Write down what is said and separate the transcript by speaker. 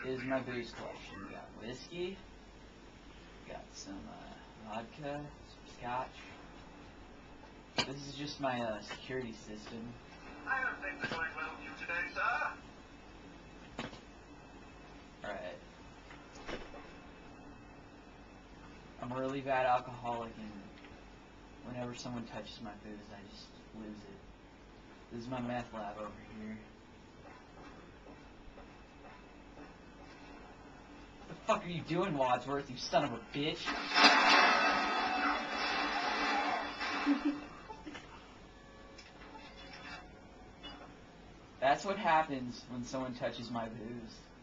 Speaker 1: is my booze collection. We got whiskey, got some vodka, some scotch. This is just my security system.
Speaker 2: I don't think they're going well with you today, sir.
Speaker 1: Alright. I'm a really bad alcoholic, and whenever someone touches my booze, I just lose it. This is my meth lab over here. What the fuck are you doing, Wadsworth, you son of a bitch? That's what happens when someone touches my booze.